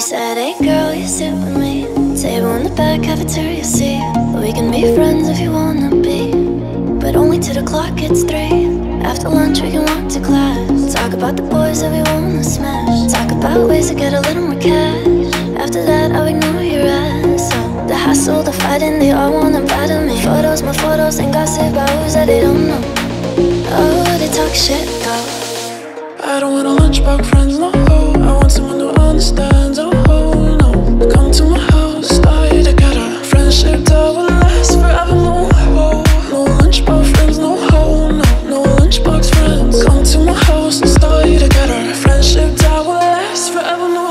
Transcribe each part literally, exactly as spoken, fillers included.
said, hey girl, you sit with me. Table in the back, cafeteria seat. We can be friends if you wanna be, but only till the clock gets three. After lunch we can walk to class. Talk about the boys that we wanna smash. Talk about ways to get a little more cash. After that I'll ignore your ass. So the hassle, the fighting, they all wanna bother me. Photos, my photos, and gossip about who's that they don't know. Oh, they talk shit though. I don't want a lunchbox friends, no. I want someone who understands, oh no. Come to my house, stay together. Friendship that will last forever, no. No lunchbox friends, no. No, no lunchbox friends. Come to my house and stay together. Friendship that will last forever, no.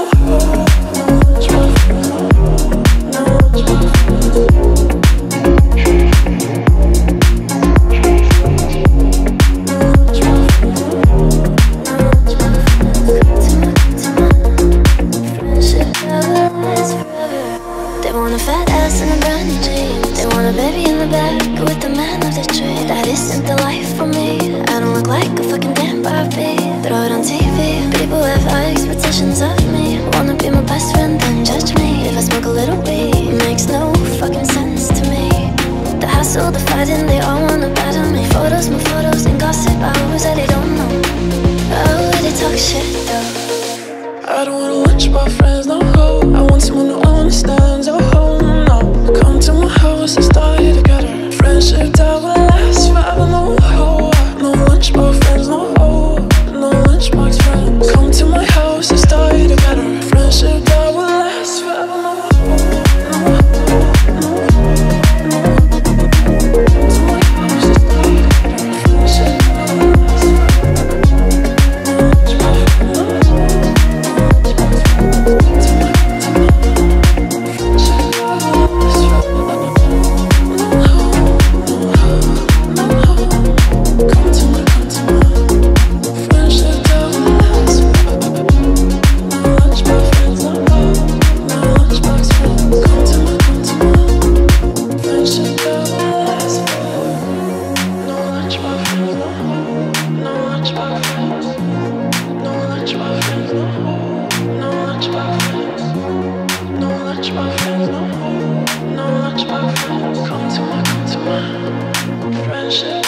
They want a fat ass and a brand new jeans. They want a baby in the back with the man of the dream. That isn't the life for me. I don't look like a fucking damn Barbie. Throw it on T V. People have high expectations of me. Wanna be my best friend, then judge me. If I smoke a little weed, makes no fucking sense to me. The hassle, the fighting, they all wanna battle me. Photos, my photos, and gossip hours that they don't know. Oh, they talk shit though. I don't want a lunchbox friends, no. I want someone who understands, oh no. Come to my house and stay together. Friendship that will last forever, no. No lunchbox friends, no. No lunchbox friends. Come to my house and stay together. Friendship that will last forever, no. Come to my, come to my friendship.